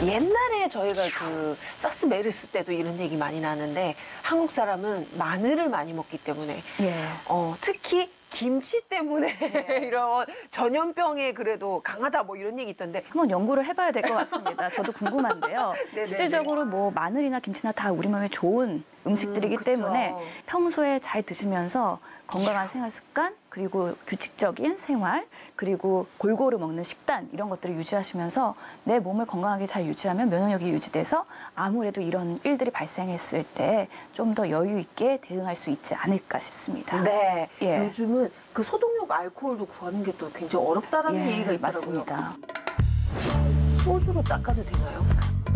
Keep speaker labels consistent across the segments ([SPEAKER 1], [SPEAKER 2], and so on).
[SPEAKER 1] 옛날에 저희가 그 사스 메르스 때도 이런 얘기 많이 나는데 한국 사람은 마늘을 많이 먹기 때문에
[SPEAKER 2] 예.
[SPEAKER 1] 특히 김치 때문에 이런 전염병에 그래도 강하다 뭐 이런 얘기 있던데
[SPEAKER 2] 한번 연구를 해봐야 될 것 같습니다. 저도 궁금한데요. 실질적으로 뭐 마늘이나 김치나 다 우리 몸에 좋은 음식들이기 때문에 평소에 잘 드시면서 건강한 생활 습관 그리고 규칙적인 생활 그리고 골고루 먹는 식단 이런 것들을 유지하시면서 내 몸을 건강하게 잘 유지하면 면역력이 유지돼서 아무래도 이런 일들이 발생했을 때 좀 더 여유 있게 대응할 수 있지 않을까 싶습니다.
[SPEAKER 1] 네.
[SPEAKER 2] 예.
[SPEAKER 1] 요즘은 그 소독용 알코올도 구하는 게 또 굉장히 어렵다라는
[SPEAKER 2] 예,
[SPEAKER 1] 얘기가 있더라고요.
[SPEAKER 2] 맞습니다.
[SPEAKER 1] 소주로 닦아도 되나요?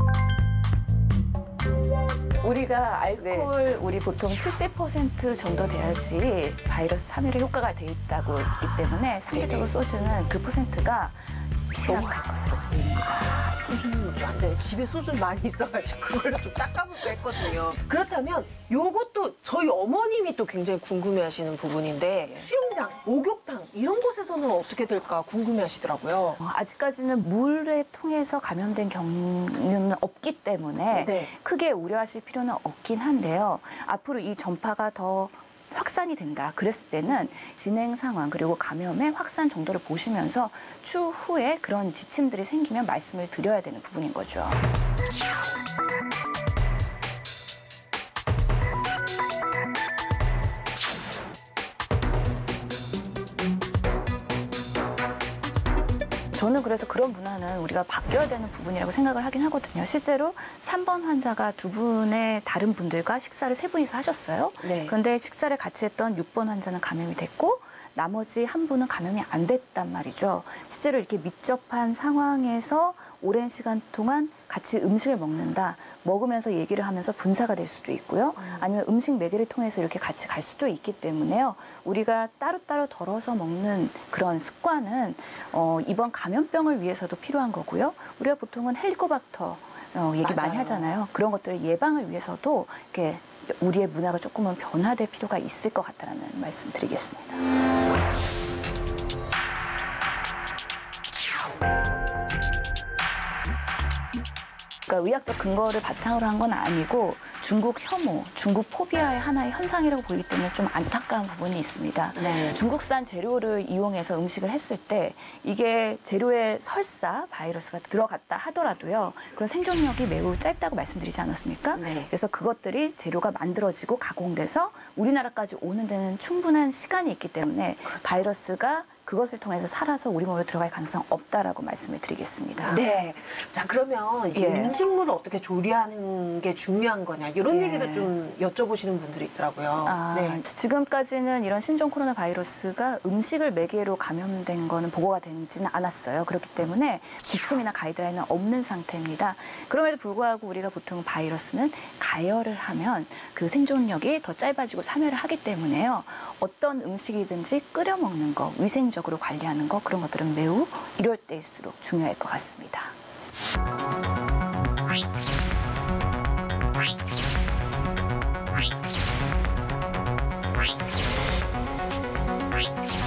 [SPEAKER 2] 우리가 알코올 우리 보통 70% 정도 돼야지 바이러스 사멸에 효과가 돼 있다고 있기 때문에 상대적으로 소주는 그 퍼센트가 취약할 것으로 보입니다.
[SPEAKER 1] 소주는 좀 안 돼요. 집에 소주는 많이 있어가지고 그걸로 좀 닦아볼까 했거든요. 그렇다면 요것도 저희 어머님이 또 굉장히 궁금해하시는 부분인데 수영장, 목욕탕 이런 곳에서는 어떻게 될까 궁금해하시더라고요.
[SPEAKER 2] 아직까지는 물에 통해서 감염된 경우는 없기 때문에 크게 우려하실 필요는 없긴 한데요. 앞으로 이 전파가 더 확산이 된다. 그랬을 때는 진행 상황 그리고 감염의 확산 정도를 보시면서 추후에 그런 지침들이 생기면 말씀을 드려야 되는 부분인 거죠. 저는 그래서 그런 문화는 우리가 바뀌어야 되는 부분이라고 생각을 하긴 하거든요. 실제로 3번 환자가 2분의 다른 분들과 식사를 3분이서 하셨어요. 그런데 식사를 같이 했던 6번 환자는 감염이 됐고 나머지 1분은 감염이 안 됐단 말이죠. 실제로 이렇게密접한 상황에서 오랜 시간 동안 같이 음식을 먹는다. 먹으면서 얘기를 하면서 분사가 될 수도 있고요. 아니면 음식 매개를 통해서 이렇게 같이 갈 수도 있기 때문에요. 우리가 따로따로 덜어서 먹는 그런 습관은 이번 감염병을 위해서도 필요한 거고요. 우리가 보통은 헬리코박터 얘기 많이 하잖아요. 그런 것들을 예방을 위해서도 이렇게 우리의 문화가 조금은 변화될 필요가 있을 것 같다는 말씀 드리겠습니다. 그러니까 의학적 근거를 바탕으로 한 건 아니고 중국 혐오, 중국 포비아의 하나의 현상이라고 보이기 때문에 좀 안타까운 부분이 있습니다. 중국산 재료를 이용해서 음식을 했을 때 이게 재료에 설사 바이러스가 들어갔다 하더라도요. 그런 생존력이 매우 짧다고 말씀드리지 않았습니까? 그래서 그것들이 재료가 만들어지고 가공돼서 우리나라까지 오는 데는 충분한 시간이 있기 때문에 바이러스가 그것을 통해서 살아서 우리 몸으로 들어갈 가능성 없다라고 말씀을 드리겠습니다.
[SPEAKER 1] 네. 자, 그러면 이제 음식물을 어떻게 조리하는 게 중요한 거냐 이런 얘기도 좀 여쭤보시는 분들이 있더라고요.
[SPEAKER 2] 지금까지는 이런 신종 코로나 바이러스가 음식을 매개로 감염된 거는 보고가 되지는 않았어요. 그렇기 때문에 지침이나 가이드라인은 없는 상태입니다. 그럼에도 불구하고 우리가 보통 바이러스는 가열을 하면 그 생존력이 더 짧아지고 사멸을 하기 때문에요. 어떤 음식이든지 끓여 먹는 거, 위생적으로 관리하는 거 그런 것들은 매우 이럴 때일수록 중요할 것 같습니다.
[SPEAKER 3] Bye.